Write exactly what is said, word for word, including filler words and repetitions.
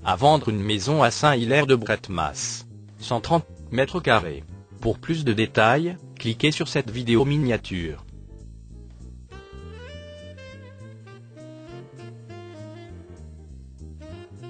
à vendre une maison à Saint-Hilaire-de-Bretmas, cent trente mètres carrés. Pour plus de détails, cliquez sur cette vidéo miniature.